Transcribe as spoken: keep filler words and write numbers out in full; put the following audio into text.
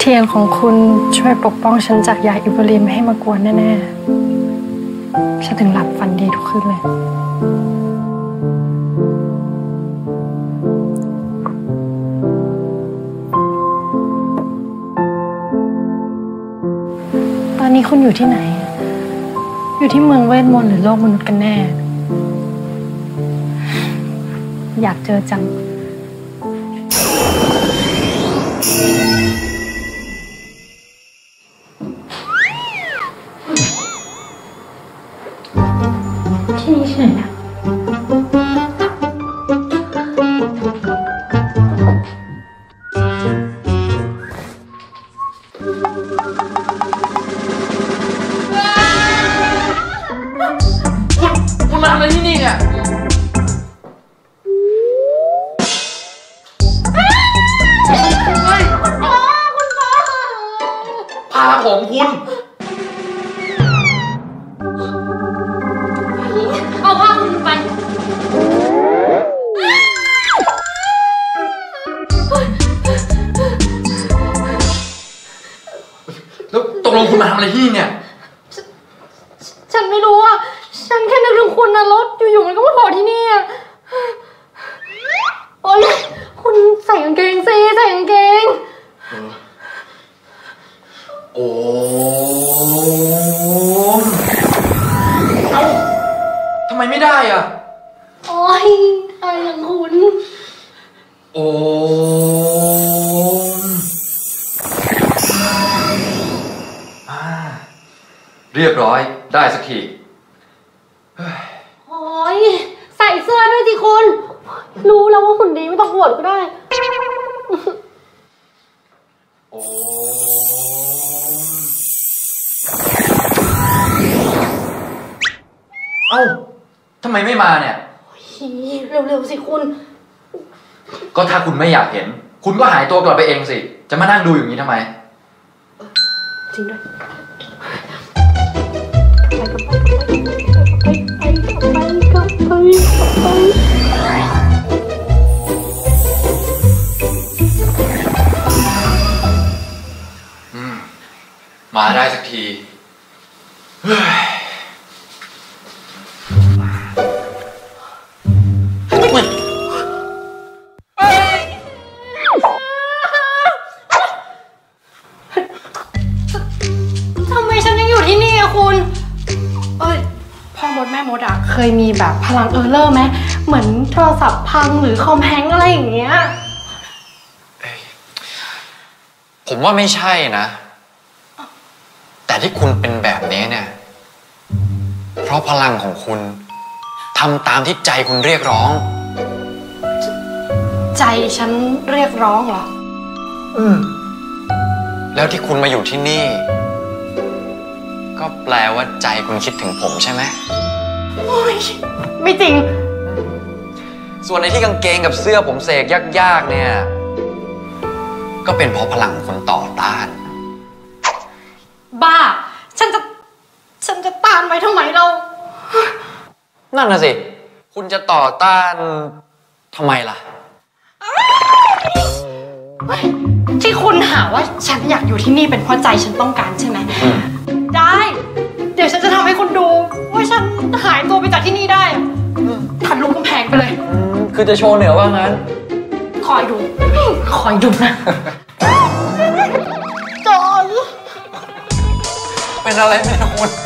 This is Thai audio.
ทียนของคุณช่วยปกป้องฉันจากยาอิโบลีนไม่ให้มากวนแน่ๆฉันถึงหลับฝันดีทุกคืนเลยตอนนี้คุณอยู่ที่ไหนอยู่ที่เมืองเวทมนต์หรือโลกมนุษย์กันแน่อยากเจอจังที่นี่ที่ไหนนะคุณคุณมาทำอะไรที่นี่เนี่ยพาผมคุณเอาผ้าคุณไปแล้วตกลงคุณมาทำอะไรที่นี่เนี่ยฉันไม่รู้อ่ะฉันแค่นึกถึงคุณนะรถอยู่ๆมันก็มาโผล่ที่นี่อ่ะโอ๊ยคุณใส่กางเกงสิใส่กางเกงโอ้เอ้าทำไมไม่ได้อ่ะโอ๊ยอะไรอย่างคุณโอ้เรียบร้อยได้สักทีโอ๊ยใส่เสื้อด้วยสิคุณรู้แล้วว่าหุ่นดีไม่ต้องอวดก็ได้โอ้เอ้าทำไมไม่มาเนี่ยเร็วๆสิคุณก็ถ้าคุณไม่อยากเห็นคุณก็หายตัวกลับไปเองสิจะมานั่งดูอย่างนี้ทำไมจริงด้วยมาได้สักทีทำไมฉันยังอยู่ที่นี่อะคุณเอ้ยพ่อมดแม่มดอะเคยมีแบบพลังเออร์เลอร์ไหมเหมือนโทรศัพท์พังหรือคอมแฮงก์อะไรอย่างเงี้ยผมว่าไม่ใช่นะแต่ที่คุณเป็นแบบนี้เนี่ยเพราะพลังของคุณทำตามที่ใจคุณเรียกร้องใจฉันเรียกร้องเหรออืมแล้วที่คุณมาอยู่ที่นี่ก็แปลว่าใจคุณคิดถึงผมใช่ไหมโอ๊ยไม่จริงส่วนในที่กางเกงกับเสื้อผมเสกยากๆเนี่ยก็เป็นเพราะพลังของคนต่อต้านบ้าฉันจะฉันจะต้านไว้ทำไมเรานั่นน่ะสิคุณจะต่อต้านทำไมล่ะที่คุณหาว่าฉันอยากอยู่ที่นี่เป็นเพราะใจฉันต้องการใช่ไหมได้เดี๋ยวฉันจะทำให้คุณดูว่าฉันหายตัวไปจากที่นี่ได้ทะลุกำแพงไปเลยคือจะโชว์เหนือว่างั้นคอยดูคอยดูนะจอนเป็นอะไรไหมคุณ